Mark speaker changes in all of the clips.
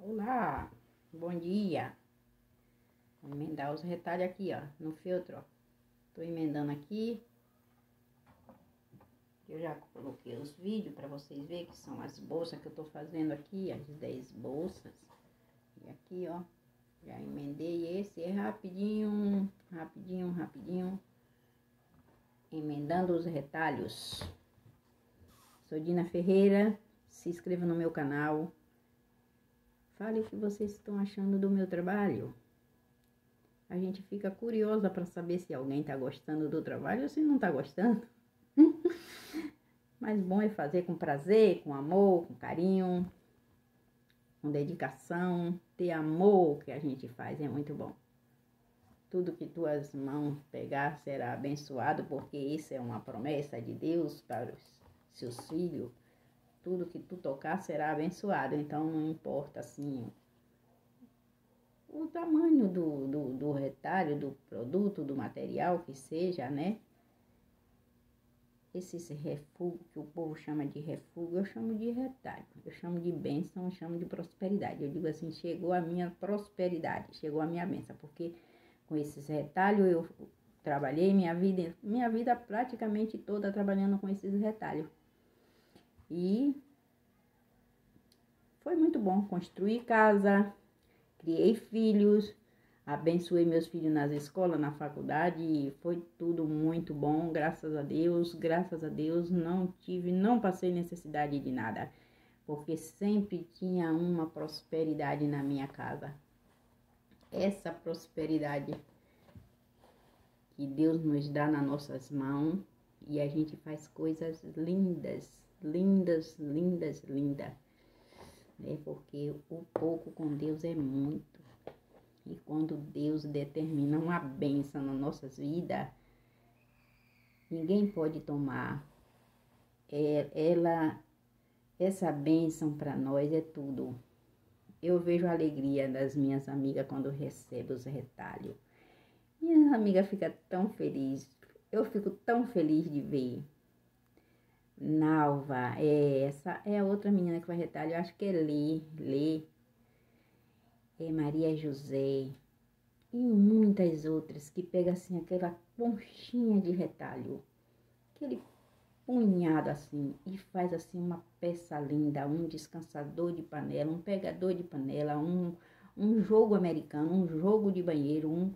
Speaker 1: Olá, bom dia. Vou emendar os retalhos aqui, ó, no feltro, ó. Tô emendando aqui. Eu já coloquei os vídeos para vocês verem que são as bolsas que eu tô fazendo aqui, as 10 bolsas. E aqui, ó, já emendei esse, é rapidinho, emendando os retalhos. Sou Dina Ferreira, se inscreva no meu canal. Fale o que vocês estão achando do meu trabalho. A gente fica curiosa para saber se alguém tá gostando do trabalho ou se não tá gostando. Mas bom é fazer com prazer, com amor, com carinho, com dedicação. Ter amor que a gente faz é muito bom. Tudo que tuas mãos pegar será abençoado, porque isso é uma promessa de Deus para os seus filhos. Tudo que tu tocar será abençoado. Então não importa assim o tamanho do retalho, do produto, do material que seja, né? Esses refúgios que o povo chama de refúgio, eu chamo de retalho. Eu chamo de bênção, eu chamo de prosperidade. Eu digo assim, chegou a minha prosperidade, chegou a minha bênção. Porque com esses retalhos eu trabalhei minha vida praticamente toda trabalhando com esses retalhos. E foi muito bom. Construir casa, criei filhos, abençoei meus filhos nas escolas, na faculdade, e foi tudo muito bom, graças a Deus, não passei necessidade de nada, porque sempre tinha uma prosperidade na minha casa. Essa prosperidade que Deus nos dá nas nossas mãos, e a gente faz coisas lindas, né? Porque o pouco com Deus é muito. E quando Deus determina uma bênção nas nossas vidas, ninguém pode tomar. Essa bênção para nós é tudo. Eu vejo a alegria das minhas amigas quando recebem os retalhos. Minha amiga fica tão feliz. Eu fico tão feliz de ver. Nalva, essa é a outra menina que faz retalho, eu acho que é Lê, Maria José e muitas outras que pegam assim aquela conchinha de retalho, aquele punhado assim e faz assim uma peça linda, um descansador de panela, um pegador de panela, um jogo americano, um jogo de banheiro,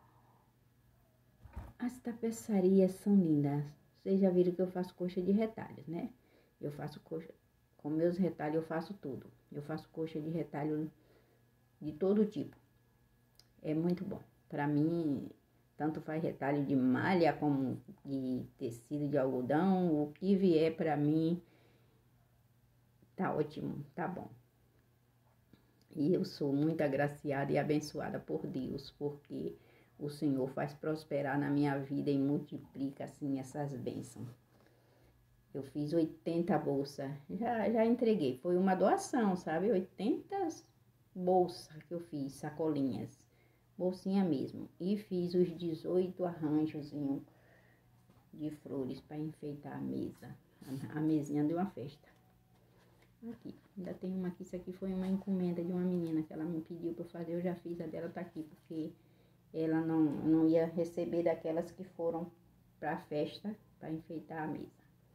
Speaker 1: As tapeçarias são lindas. Vocês já viram que eu faço coxa de retalhos, né? Eu faço coxa, com meus retalhos eu faço tudo. Eu faço coxa de retalho de todo tipo. É muito bom. Pra mim, tanto faz retalho de malha como de tecido de algodão. O que vier pra mim, tá ótimo, tá bom. E eu sou muito agraciada e abençoada por Deus, porque o Senhor faz prosperar na minha vida e multiplica assim essas bênçãos. Eu fiz 80 bolsas, já entreguei. Foi uma doação, sabe? 80 bolsas que eu fiz, sacolinhas, bolsinha mesmo. E fiz os 18 arranjos de flores para enfeitar a mesa, a mesinha de uma festa. Aqui, ainda tem uma aqui, isso aqui foi uma encomenda de uma menina que ela me pediu para fazer, eu já fiz, a dela tá aqui, porque ela não ia receber daquelas que foram para a festa, para enfeitar a mesa.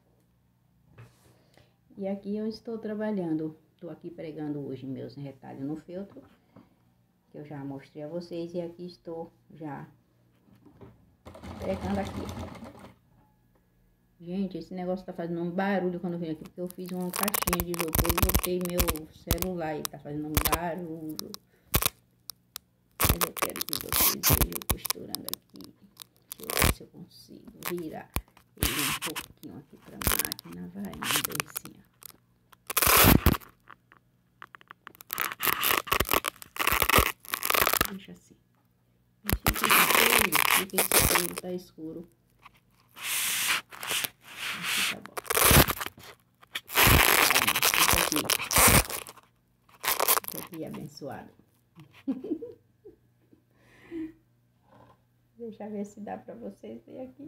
Speaker 1: E aqui eu estou trabalhando, estou aqui pregando hoje meus retalhos no feltro, que eu já mostrei a vocês, e aqui estou já pregando aqui. Gente, esse negócio tá fazendo um barulho quando eu venho aqui, porque eu fiz uma caixinha de isopor e botei meu celular e tá fazendo um barulho. Mas eu quero que vocês vejam costurando aqui. Deixa eu ver se eu consigo virar ele um pouquinho aqui pra máquina. Vai, uma delicinha. Deixa assim. Fica escuro, tá escuro. Aqui tá bom. Fica aqui abençoado. Deixa eu ver se dá pra vocês verem aqui.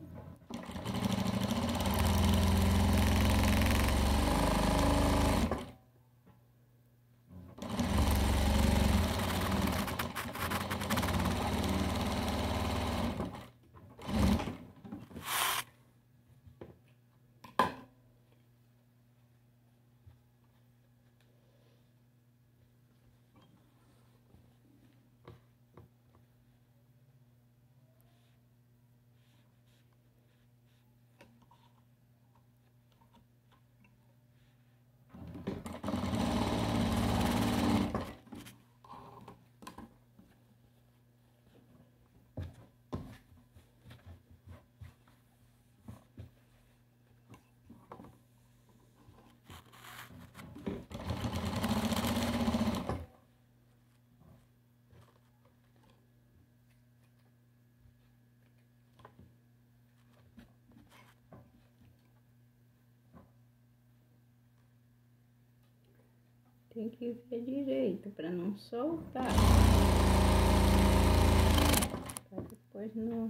Speaker 1: Tem que ver direito para não soltar. Pra depois não...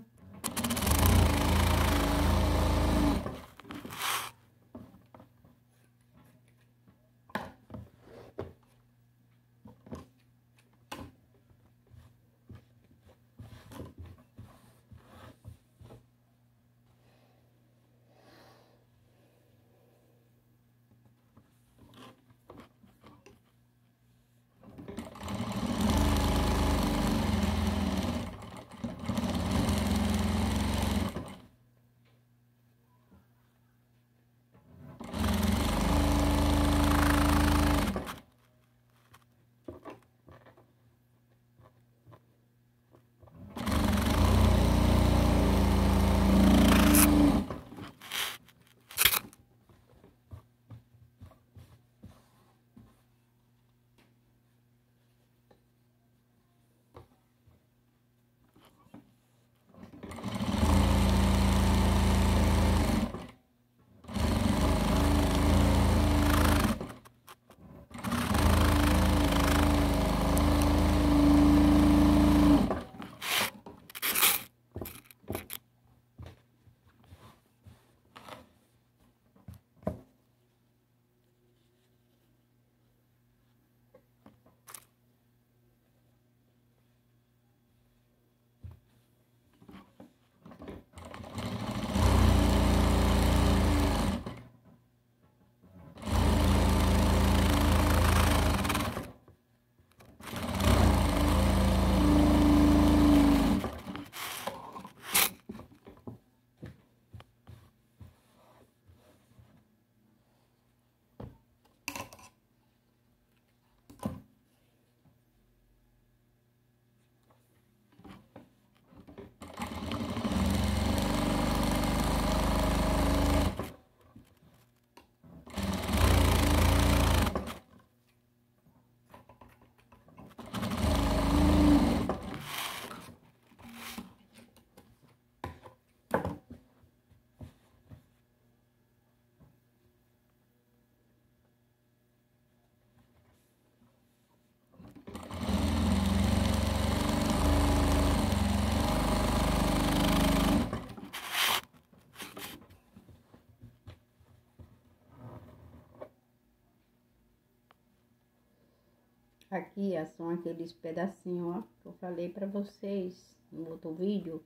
Speaker 1: Aqui são aqueles pedacinhos, ó, que eu falei pra vocês no outro vídeo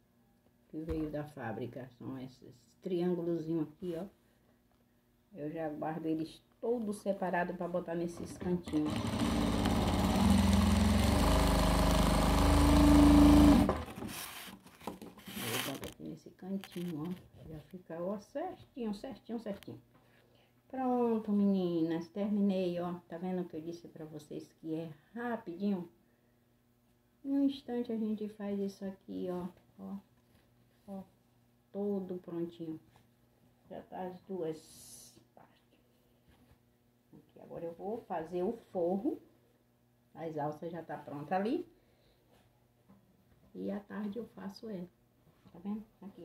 Speaker 1: que veio da fábrica. São esses triângulozinhos aqui, ó. Eu já guardo eles todos separados pra botar nesses cantinhos. Eu boto aqui nesse cantinho, ó. Já fica, ó, certinho, certinho, certinho. Pronto, meninas, terminei, ó. Tá vendo que eu disse pra vocês que é rapidinho? Em um instante a gente faz isso aqui, ó. Ó, ó, todo prontinho. Já tá as duas partes. Aqui, agora eu vou fazer o forro. As alças já tá pronta ali. E à tarde eu faço ela. Tá vendo? Aqui.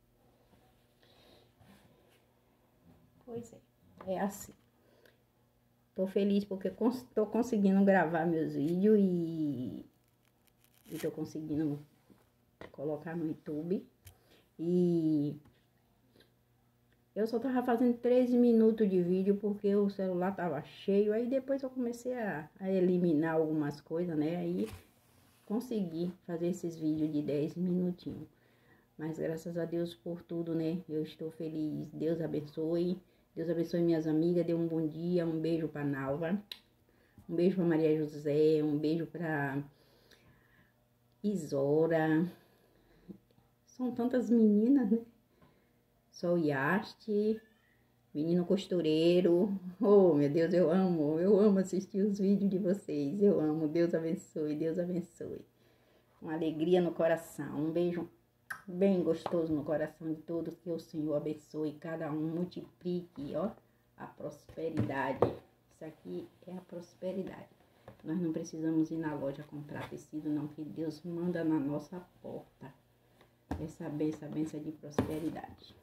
Speaker 1: Pois é. É assim. Tô feliz porque tô conseguindo gravar meus vídeos e tô conseguindo colocar no YouTube. E eu só tava fazendo 13 minutos de vídeo porque o celular tava cheio. Aí depois eu comecei a eliminar algumas coisas, né? Aí consegui fazer esses vídeos de 10 minutinhos. Mas graças a Deus por tudo, né? Eu estou feliz. Deus abençoe. Deus abençoe minhas amigas, dê um bom dia, um beijo pra Nalva, um beijo pra Maria José, um beijo pra Isora. São tantas meninas, né? Sol Yaste, menino costureiro. Oh, meu Deus, eu amo assistir os vídeos de vocês. Eu amo, Deus abençoe, Deus abençoe. Uma alegria no coração, um beijo bem gostoso no coração de todos, que o Senhor abençoe, cada um multiplique, ó, a prosperidade. Isso aqui é a prosperidade. Nós não precisamos ir na loja comprar tecido, não, que Deus manda na nossa porta essa benção de prosperidade.